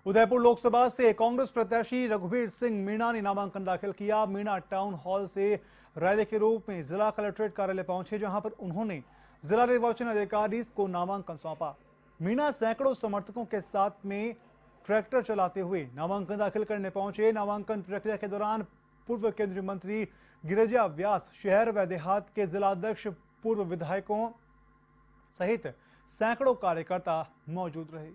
उदयपुर लोकसभा से कांग्रेस प्रत्याशी रघुवीर सिंह मीणा ने नामांकन दाखिल किया। मीणा टाउन हॉल से रैली के रूप में जिला कलेक्ट्रेट कार्यालय पहुंचे, जहां पर उन्होंने जिला निर्वाचन अधिकारी को नामांकन सौंपा। मीणा सैकड़ों समर्थकों के साथ में ट्रैक्टर चलाते हुए नामांकन दाखिल करने पहुंचे। नामांकन प्रक्रिया के दौरान पूर्व केंद्रीय मंत्री गिरिजा व्यास, शहर व देहात के जिलाध्यक्ष, पूर्व विधायकों सहित सैकड़ों कार्यकर्ता मौजूद रहे।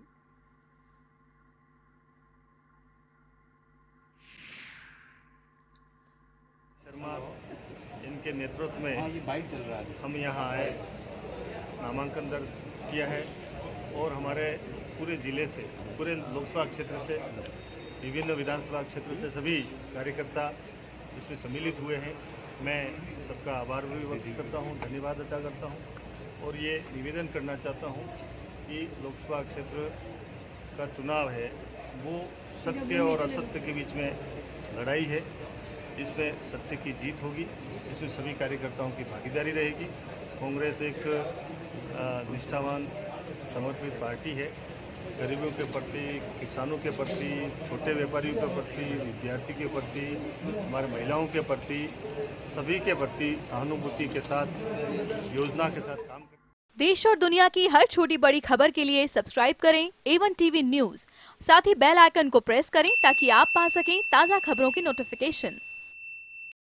शर्मा इनके नेतृत्व में ये बाइक चल रहा है, हम यहाँ आए, नामांकन दर्ज किया है और हमारे पूरे जिले से, पूरे लोकसभा क्षेत्र से, विभिन्न विधानसभा क्षेत्र से सभी कार्यकर्ता इसमें सम्मिलित हुए हैं। मैं सबका आभार भी व्यक्त करता हूँ, धन्यवाद अदा करता हूँ और ये निवेदन करना चाहता हूँ कि लोकसभा क्षेत्र का चुनाव है वो सत्य और असत्य के बीच में लड़ाई है। इसमें सत्य की जीत होगी, इसमें सभी कार्यकर्ताओं की भागीदारी रहेगी। कांग्रेस एक निष्ठावान समर्पित पार्टी है। गरीबों के प्रति, किसानों के प्रति, छोटे व्यापारियों के प्रति, विद्यार्थी के प्रति, हमारे महिलाओं के प्रति, सभी के प्रति सहानुभूति के साथ, योजना के साथ काम करें। देश और दुनिया की हर छोटी बड़ी खबर के लिए सब्सक्राइब करें A1 TV न्यूज़। साथ ही बेल आइकन को प्रेस करें ताकि आप पा सकें ताज़ा खबरों की नोटिफिकेशन।